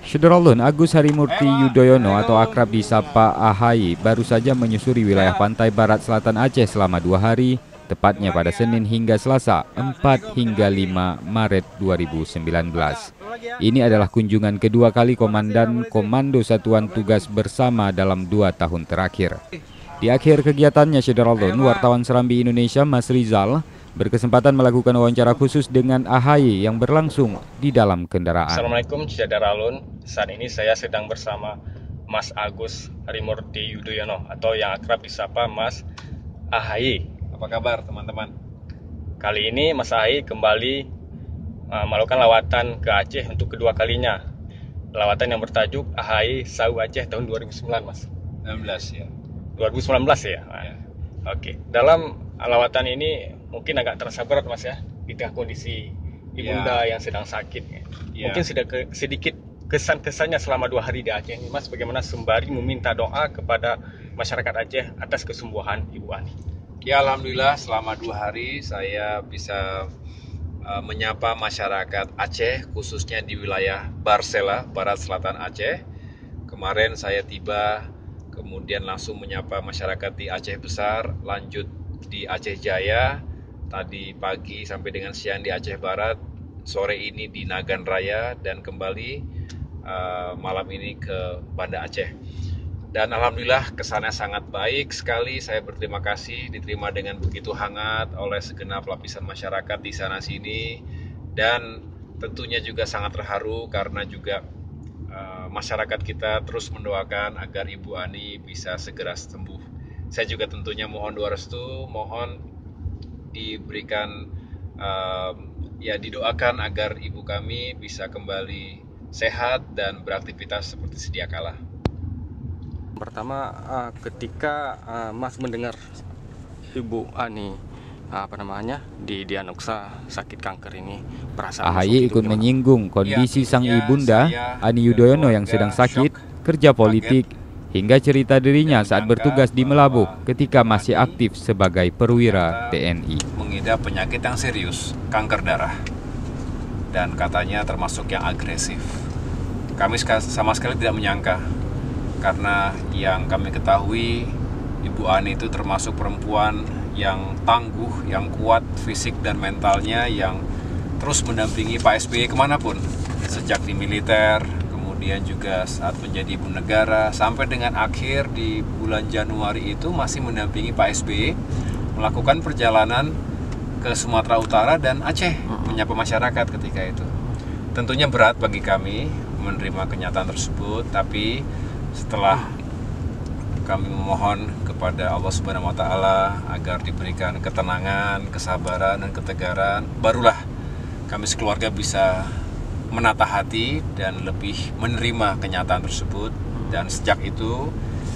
Syederalun Agus Harimurti Yudhoyono atau akrab disapa AHY baru saja menyusuri wilayah pantai barat selatan Aceh selama 2 hari, tepatnya pada Senin hingga Selasa 4 hingga 5 Maret 2019. Ini adalah kunjungan kedua kali Komandan Komando Satuan Tugas Bersama dalam 2 tahun terakhir. Di akhir kegiatannya, Syederalun, wartawan Serambi Indonesia Mas Rizal berkesempatan melakukan wawancara khusus dengan AHY yang berlangsung di dalam kendaraan. Assalamualaikum Syederalun, saat ini saya sedang bersama Mas Agus Harimurti Yudhoyono atau yang akrab disapa Mas AHY. Apa kabar teman-teman? Kali ini Mas AHY kembali melakukan lawatan ke Aceh untuk kedua kalinya. Lawatan yang bertajuk AHY Sau Aceh tahun 2009, Mas. 19 ya. 2019 ya? Ya. Oke. Dalam lawatan ini mungkin agak terasa berat, Mas, ya, di tengah kondisi ibunda yang sedang sakit. Mungkin sedikit kesan-kesannya selama 2 hari di Aceh ini, Mas, bagaimana sembari meminta doa kepada masyarakat Aceh atas kesembuhan Ibu Ani. Ya, alhamdulillah selama 2 hari saya bisa menyapa masyarakat Aceh, khususnya di wilayah Barsela, Barat Selatan Aceh. Kemarin saya tiba, kemudian langsung menyapa masyarakat di Aceh Besar, lanjut di Aceh Jaya, tadi pagi sampai dengan siang di Aceh Barat, sore ini di Nagan Raya, dan kembali malam ini ke Banda Aceh. Dan alhamdulillah kesannya sangat baik sekali. Saya berterima kasih diterima dengan begitu hangat oleh segenap lapisan masyarakat di sana sini, dan tentunya juga sangat terharu karena juga masyarakat kita terus mendoakan agar Ibu Ani bisa segera sembuh. Saya juga tentunya mohon doa restu, mohon diberikan didoakan agar ibu kami bisa kembali sehat dan beraktivitas seperti sedia kala. Pertama, ketika Mas mendengar Ibu Ani didiagnosa sakit kanker ini, perasaan AHY ikut menyinggung kondisi sang ibunda Ani Yudhoyono yang sedang sakit, kerja politik, hingga cerita dirinya saat bertugas di Melabuh ketika masih aktif sebagai perwira TNI. Mengidap penyakit yang serius, kanker darah, dan katanya termasuk yang agresif. Kami sama sekali tidak menyangka, karena yang kami ketahui Ibu Ani itu termasuk perempuan yang tangguh, yang kuat fisik dan mentalnya, yang terus mendampingi Pak SBY kemanapun, sejak di militer, kemudian juga saat menjadi ibu negara, sampai dengan akhir di bulan Januari itu masih mendampingi Pak SBY melakukan perjalanan ke Sumatera Utara dan Aceh, menyapa masyarakat ketika itu. Tentunya berat bagi kami menerima kenyataan tersebut, tapi setelah kami memohon kepada Allah Subhanahu wa Ta'ala agar diberikan ketenangan, kesabaran, dan ketegaran, barulah kami sekeluarga bisa menata hati dan lebih menerima kenyataan tersebut. Dan sejak itu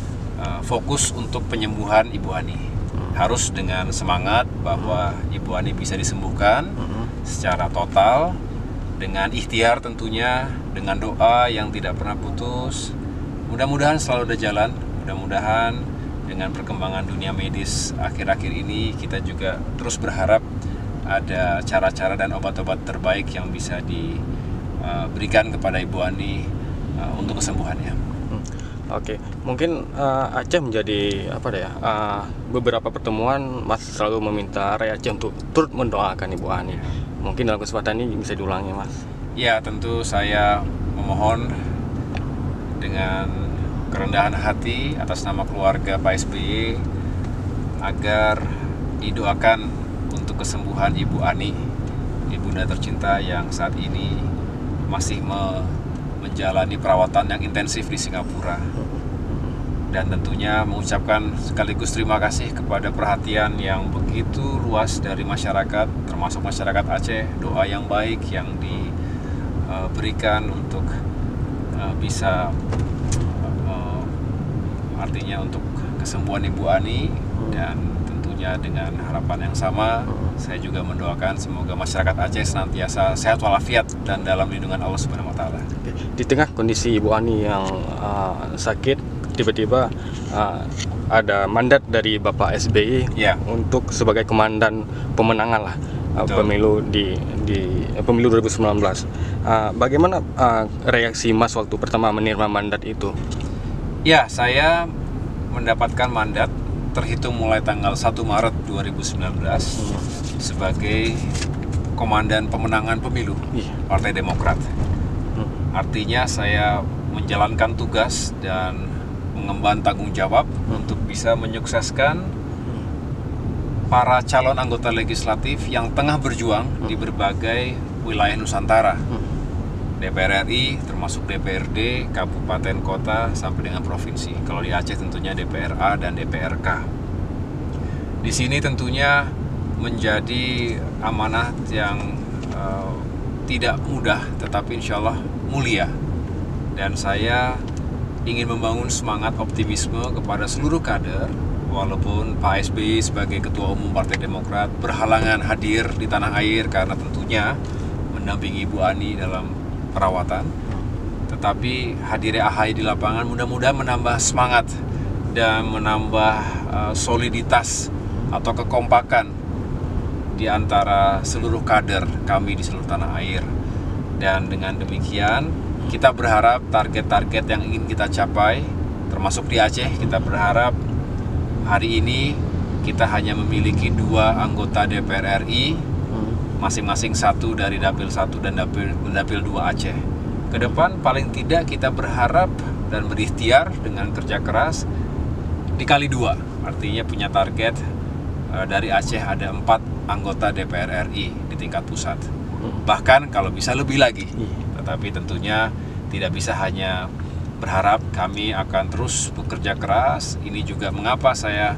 fokus untuk penyembuhan Ibu Ani, harus dengan semangat bahwa Ibu Ani bisa disembuhkan secara total, dengan ikhtiar tentunya, dengan doa yang tidak pernah putus. Mudah-mudahan selalu ada jalan, mudah-mudahan dengan perkembangan dunia medis akhir-akhir ini kita juga terus berharap ada cara-cara dan obat-obat terbaik yang bisa diberikan kepada Ibu Ani untuk kesembuhannya. Oke, mungkin Aceh menjadi beberapa pertemuan Mas selalu meminta rakyat Aceh untuk turut mendoakan Ibu Ani. Mungkin dalam kesempatan ini bisa diulangi, Mas. Ya, tentu saya memohon dengan kerendahan hati atas nama keluarga Pak SBY agar didoakan untuk kesembuhan Ibu Ani, ibunda tercinta yang saat ini masih menjalani perawatan yang intensif di Singapura. Dan tentunya mengucapkan sekaligus terima kasih kepada perhatian yang begitu luas dari masyarakat, termasuk masyarakat Aceh. Doa yang baik yang diberikan untuk bisa artinya untuk kesembuhan Ibu Ani, dan tentunya dengan harapan yang sama saya juga mendoakan semoga masyarakat Aceh senantiasa sehat walafiat dan dalam lindungan Allah Subhanahu wa Ta'ala. Di tengah kondisi Ibu Ani yang sakit, tiba-tiba ada mandat dari Bapak SBY untuk sebagai komandan pemenangan lah pemilu di pemilu 2019. Bagaimana reaksi Mas waktu pertama menerima mandat itu? Ya, saya mendapatkan mandat terhitung mulai tanggal 1 Maret 2019 sebagai Komandan Pemenangan Pemilu Partai Demokrat. Artinya saya menjalankan tugas dan mengemban tanggung jawab untuk bisa menyukseskan para calon anggota legislatif yang tengah berjuang di berbagai wilayah Nusantara. DPR RI, termasuk DPRD, kabupaten, kota, sampai dengan provinsi. Kalau di Aceh tentunya DPRA dan DPRK. Di sini tentunya menjadi amanah yang tidak mudah, tetapi insya Allah mulia. Dan saya ingin membangun semangat optimisme kepada seluruh kader, walaupun Pak SBY sebagai Ketua Umum Partai Demokrat berhalangan hadir di tanah air karena tentunya mendampingi Ibu Ani dalam perawatan. Tetapi hadirnya AHY di lapangan mudah-mudahan menambah semangat dan menambah soliditas atau kekompakan di antara seluruh kader kami di seluruh tanah air. Dan dengan demikian kita berharap target-target yang ingin kita capai, termasuk di Aceh, kita berharap hari ini kita hanya memiliki 2 anggota DPR RI, masing-masing 1 dari Dapil 1 dan Dapil 2 Aceh. Kedepan paling tidak kita berharap dan berikhtiar dengan kerja keras dikali 2, artinya punya target dari Aceh ada 4 anggota DPR RI di tingkat pusat. Bahkan kalau bisa lebih lagi. Tetapi tentunya tidak bisa hanya berharap, kami akan terus bekerja keras. Ini juga mengapa saya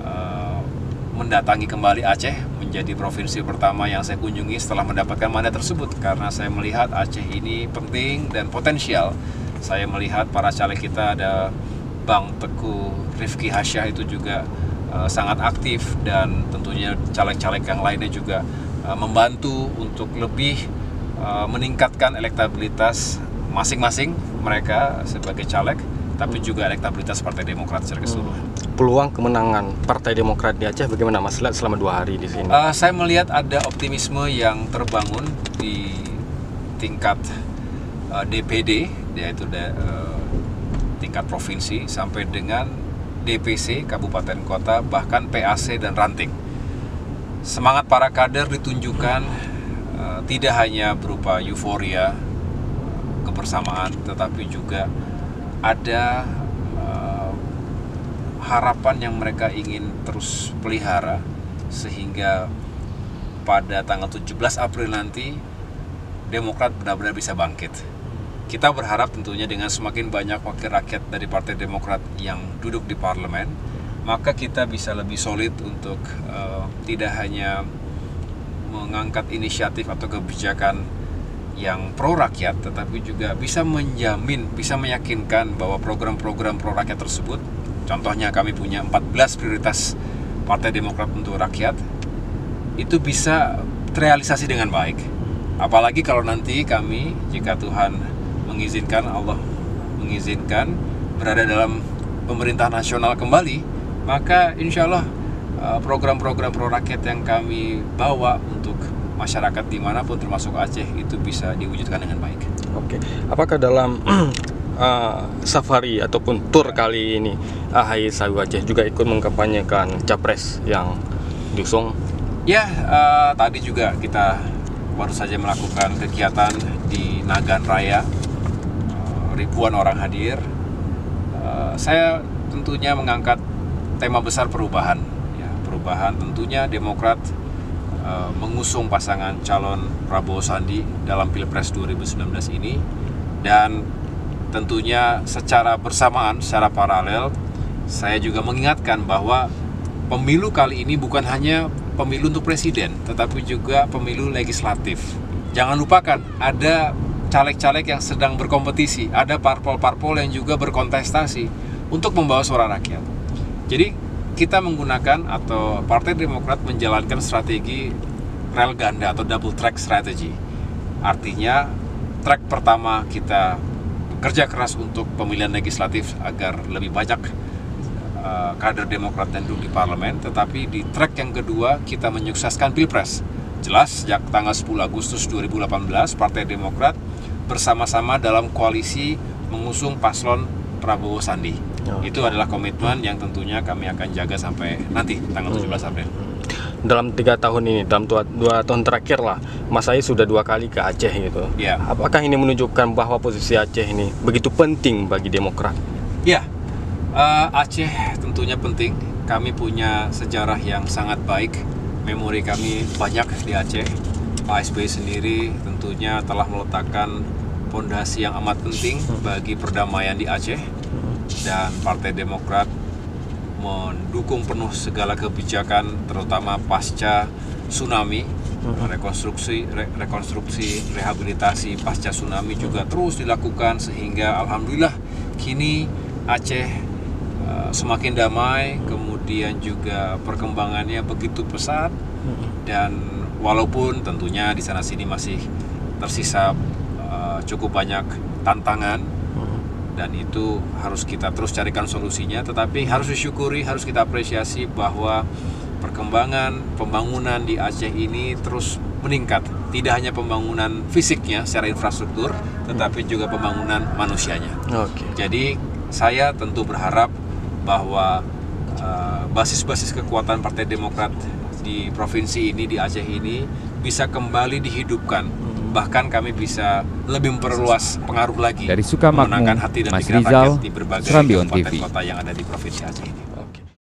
mendatangi kembali Aceh, menjadi provinsi pertama yang saya kunjungi setelah mendapatkan mandat tersebut. Karena saya melihat Aceh ini penting dan potensial. Saya melihat para caleg kita, ada Bang Teguh Rifki Hasyah itu juga sangat aktif, dan tentunya caleg-caleg yang lainnya juga membantu untuk lebih meningkatkan elektabilitas masing-masing mereka sebagai caleg, tapi juga elektabilitas Partai Demokrat secara keseluruhan. Peluang kemenangan Partai Demokrat di Aceh bagaimana Mas lihat selama 2 hari di sini? Saya melihat ada optimisme yang terbangun di tingkat DPD, yaitu tingkat provinsi, sampai dengan DPC, kabupaten kota, bahkan PAC dan ranting. Semangat para kader ditunjukkan tidak hanya berupa euforia, kebersamaan, tetapi juga ada harapan yang mereka ingin terus pelihara, sehingga pada tanggal 17 April nanti Demokrat benar-benar bisa bangkit. Kita berharap tentunya dengan semakin banyak wakil rakyat dari Partai Demokrat yang duduk di parlemen, maka kita bisa lebih solid untuk tidak hanya mengangkat inisiatif atau kebijakan yang pro rakyat, tetapi juga bisa menjamin, bisa meyakinkan bahwa program-program pro rakyat tersebut, contohnya kami punya 14 prioritas Partai Demokrat untuk rakyat, itu bisa terrealisasi dengan baik. Apalagi kalau nanti kami, jika Tuhan mengizinkan, Allah mengizinkan, berada dalam pemerintah nasional kembali, maka insya Allah program-program pro rakyat yang kami bawa untuk masyarakat dimanapun termasuk Aceh itu bisa diwujudkan dengan baik. Oke, apakah dalam safari ataupun tur kali ini AHY Sawi Aceh juga ikut mengkampanyekan capres yang diusung? Ya, tadi juga kita baru saja melakukan kegiatan di Nagan Raya, ribuan orang hadir. Saya tentunya mengangkat tema besar perubahan. Ya, perubahan tentunya Demokrat mengusung pasangan calon Prabowo Sandi dalam Pilpres 2019 ini, dan tentunya secara bersamaan, secara paralel, saya juga mengingatkan bahwa pemilu kali ini bukan hanya pemilu untuk presiden, tetapi juga pemilu legislatif. Jangan lupakan, ada caleg-caleg yang sedang berkompetisi, ada parpol-parpol yang juga berkontestasi untuk membawa suara rakyat. Jadi kita menggunakan, atau Partai Demokrat menjalankan strategi rel ganda atau double track strategy. Artinya track pertama kita bekerja keras untuk pemilihan legislatif agar lebih banyak kader Demokrat yang duduk di parlemen, tetapi di track yang kedua kita menyukseskan Pilpres Jelas sejak tanggal 10 Agustus 2018 Partai Demokrat bersama-sama dalam koalisi mengusung paslon Prabowo Sandi. Itu adalah komitmen yang tentunya kami akan jaga sampai nanti tanggal 17 April. Dalam 3 tahun ini, dalam 2 tahun terakhir lah, Mas Ahaye sudah 2 kali ke Aceh gitu. Ya. Apakah ini menunjukkan bahwa posisi Aceh ini begitu penting bagi Demokrat? Ya, Aceh tentunya penting. Kami punya sejarah yang sangat baik. Memori kami banyak di Aceh. Pak SBY sendiri tentunya telah meletakkan fondasi yang amat penting bagi perdamaian di Aceh. Dan Partai Demokrat mendukung penuh segala kebijakan, terutama pasca tsunami, rekonstruksi, rehabilitasi pasca tsunami juga terus dilakukan, sehingga alhamdulillah kini Aceh semakin damai, kemudian juga perkembangannya begitu pesat, dan walaupun tentunya di sana sini masih tersisa cukup banyak tantangan, dan itu harus kita terus carikan solusinya, tetapi harus disyukuri, harus kita apresiasi bahwa perkembangan pembangunan di Aceh ini terus meningkat. Tidak hanya pembangunan fisiknya secara infrastruktur, tetapi juga pembangunan manusianya. Jadi saya tentu berharap bahwa basis-basis kekuatan Partai Demokrat di provinsi ini, di Aceh ini, bisa kembali dihidupkan. Bahkan kami bisa lebih memperluas pengaruh lagi, dari Sukamakmur, memenangkan hati dan Mas pikiran Rizal, rakyat di berbagai Serambi On kabupaten TV. kota yang ada di provinsi Aceh ini.